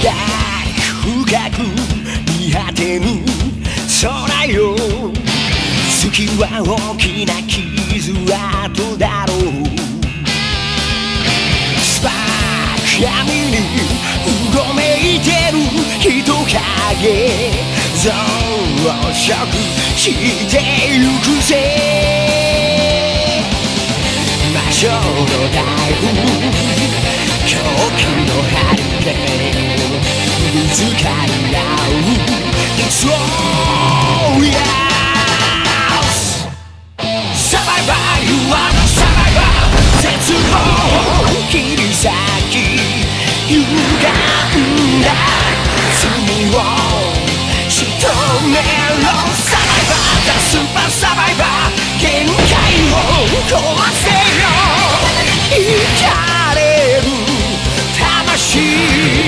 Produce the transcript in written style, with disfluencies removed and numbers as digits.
深く見果てぬ空よ、月は大きな傷跡だろう。スパーク闇にうごめいてる人影、増殖してゆくぜ。魔性の台風、狂気のハリケーン、ぶつかり合う It's all yes。 サバイバー You are the survivor。 絶望を切り裂き歪んだ罪を仕留めろ。サバイバー The スーパーサバイバー、限界を壊せよ。生かれる魂